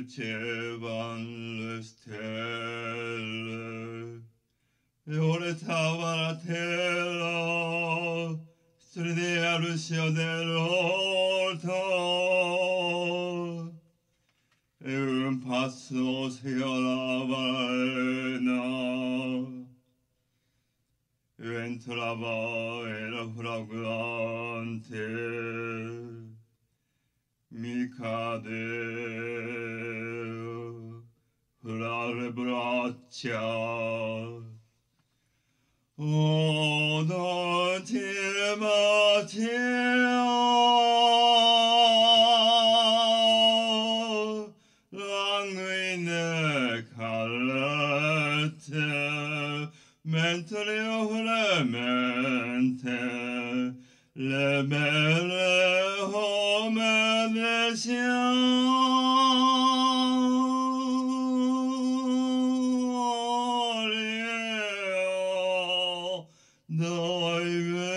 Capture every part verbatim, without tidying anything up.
van le stelle e ore tava la terra stridea lucio dell'orto e un passo si alava entrava era fragante mi cadeo fra le braccia o dolce Matteo languine calette mentre ovviamente le belle obbedienze dai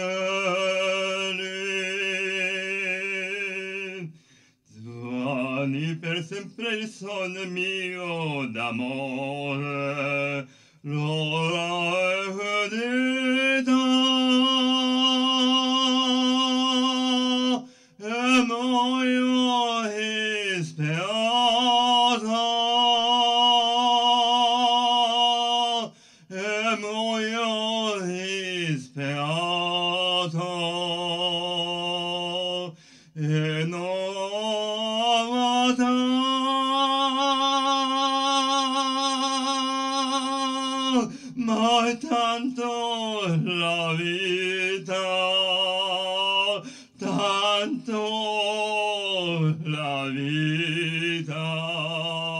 veli Giovanni per sempre il sogno mio d'amore l'ora è finita e muoio disperato e muoio disperato e non mai tanto la vita, tanto la vita.